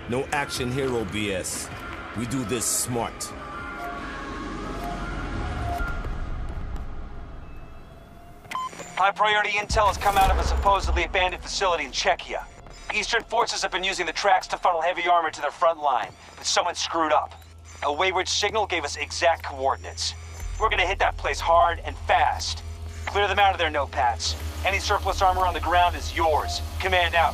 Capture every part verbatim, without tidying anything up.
No action hero B S. We do this smart. High priority intel has come out of a supposedly abandoned facility in Czechia. Eastern forces have been using the tracks to funnel heavy armor to their front line, but someone screwed up. A wayward signal gave us exact coordinates. We're gonna hit that place hard and fast. Clear them out of there, Notepats. Any surplus armor on the ground is yours. Command out.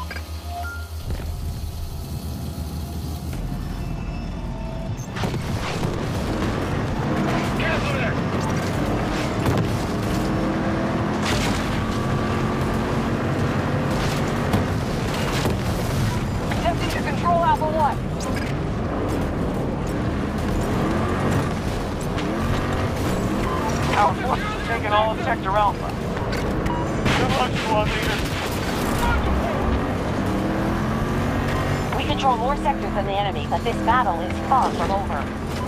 Our forces have taken all of Sector Alpha. Good luck, squad leader. We control more sectors than the enemy, but this battle is far from over.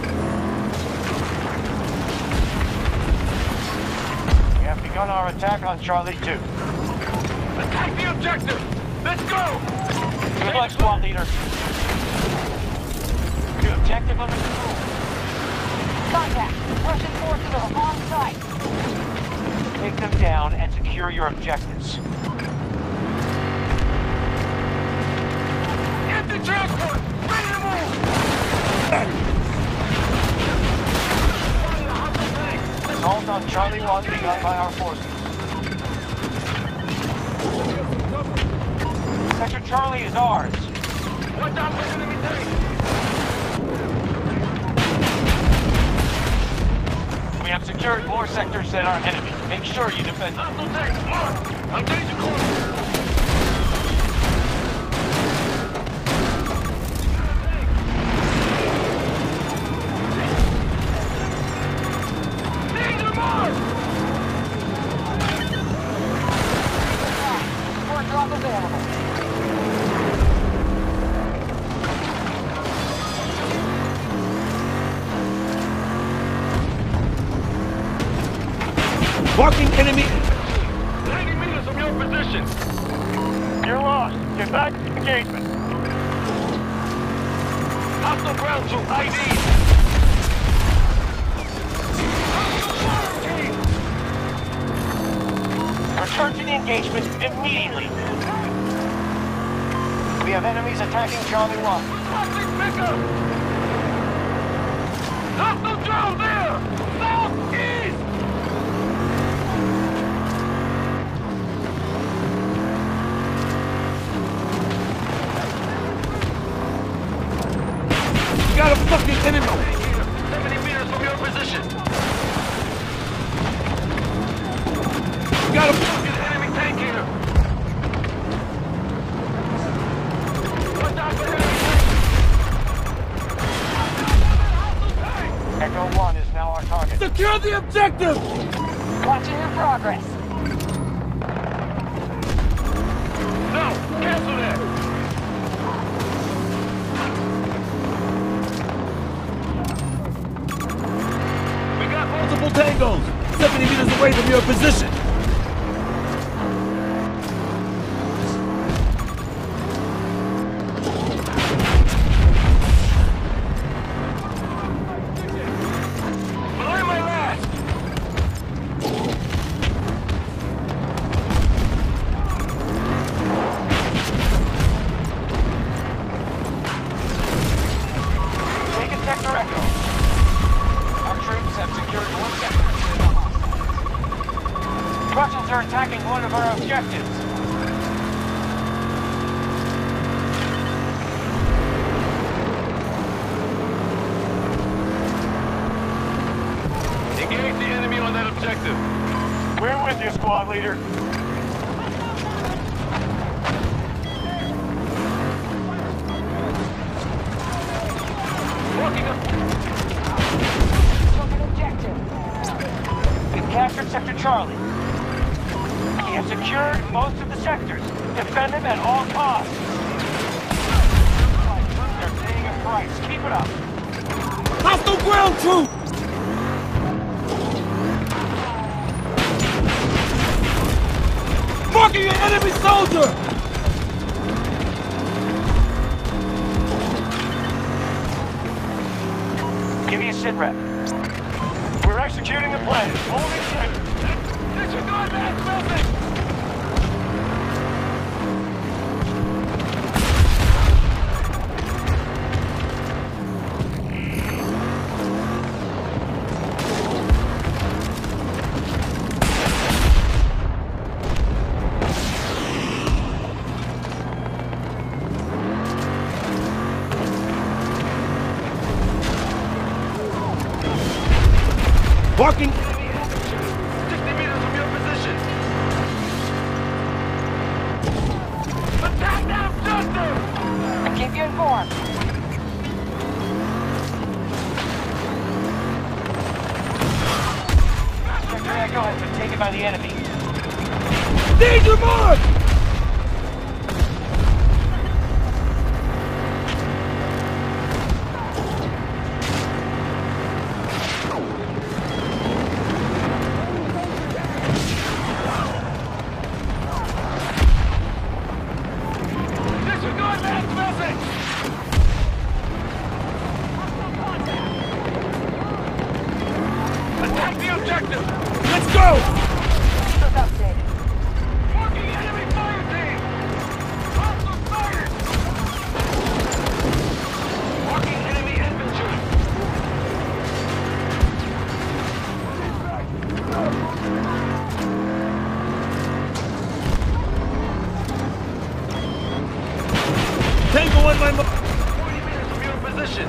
We have begun our attack on Charlie two. Attack the objective! Let's go! Good luck, squad leader. The objective under control. Contact! Russian forces are on site. Take them down and secure your objectives. Get the transport! Ready to move! Assault on Charlie one begun by our forces. Sector Charlie is ours. Watch out for enemy tanks! We have secured more sectors than our enemy. Make sure you defend them. Hostile tanks, mark! I'm changing course! Danger mark! Support drop available. Marking enemy! ninety meters from your position! You're lost. Get back to engagement. Hostile ground troop I D! Return to the engagement immediately. We have enemies attacking Charlie one. Hostile pickup! Hostile drone there! Southeast! We got a fucking enemy! seventy meters from your position! We got a Fucking enemy tank here! Watch out for enemy tanks! Echo one is now our target. Secure the objective! Watching your progress. No! Cancel that! We got multiple Multiple tangos! seventy meters away from your position! Belay my last! Take Sector Echo. Our troops have secured one sector. Russians are attacking one of our objectives. Engage the enemy on that objective. We're with you, squad leader. Walking up. Took an objective. We've captured Sector Charlie. We have secured most of the sectors. Defend them at all costs. They're paying a price. Keep it up. Hostile ground troop! Marking an enemy soldier! sitrep. We're executing the plan. Holding sector. Disregard that building! Walking. sixty meters from your position. Attack that objective! I'll keep you informed. Sector Echo has been taken by the enemy. Danger mark! Disregard that message! Attack the objective! Let's go! Just updated. Marking enemy fire team! Hostile fire! Marking enemy infantry! Tango on my mark. forty meters from your position.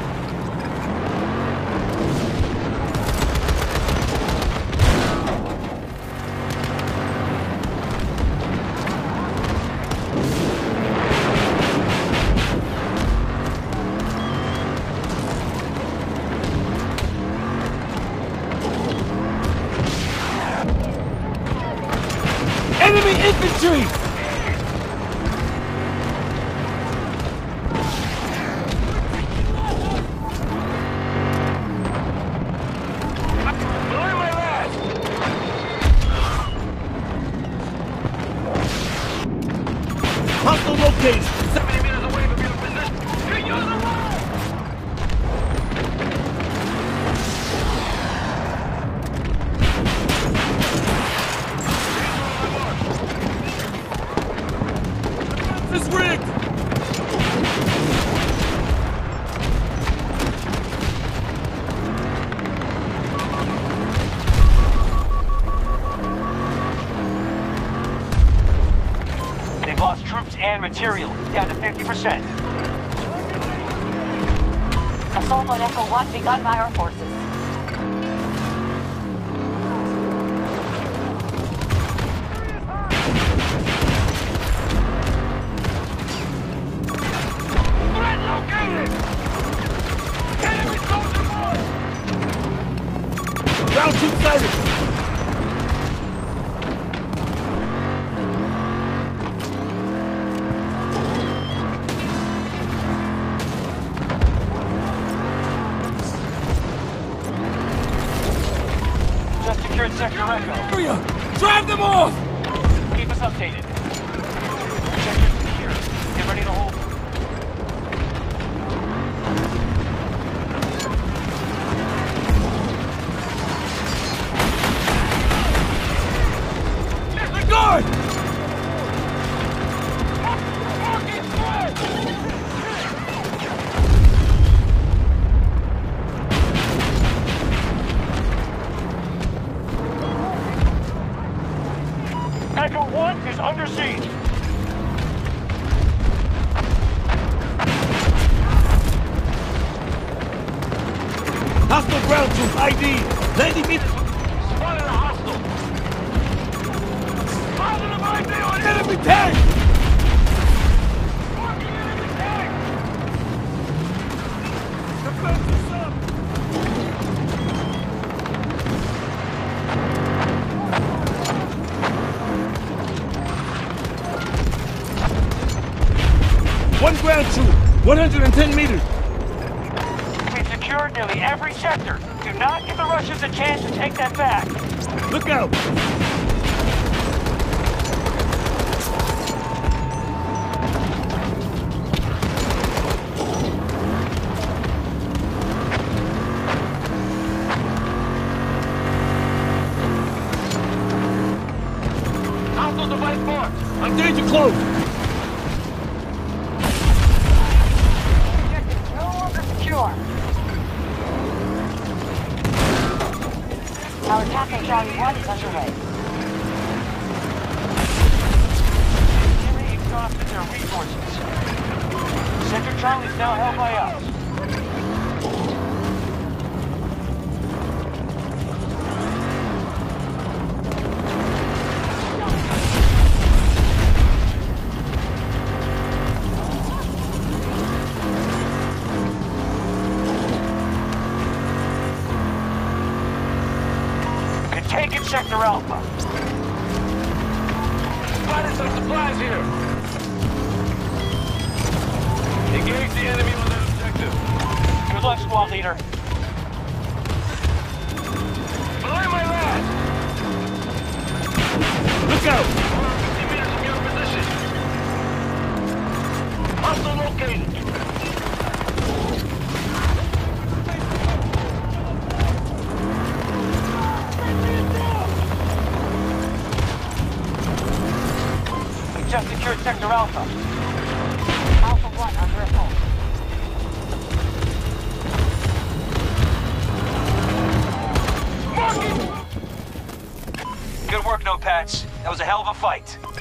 Enemy infantry! Below my last! Hostile located. seventy meters away from your position. You're using the wall! This rigged. They've lost troops and material, down to fifty percent. Assault on Echo one begun by our forces. Threat located! Enemy soldier born! Ground troop sighted. Just secured Sector Echo. Area! Drive them off! Keep us updated. Sector's secure. Get ready to hold. Guard! Marking threat! Echo one is under siege. Hostile ground troop I D. ninety meters. Spotted a hostile! Positive I D on Enemy tank! Marking enemy tank! Defense is up! One ground troop, one hundred ten meters. We've secured nearly every sector. Do not give the Russians a chance to take that back. Look out! Hostile device marked. Engage close. Objective is no longer secure. Our attack on Charlie one is underway. Enemy exhausted their resources. Sector Charlie is now held by us. Taking Sector Alpha. Spotted some supplies here. Engage the enemy on that objective. Good luck, squad leader. Below my last. Look out! fifty meters from your position. Hostile located. Just secured Sector Alpha. Alpha one under assault. Good work, Notepads. That was a hell of a fight.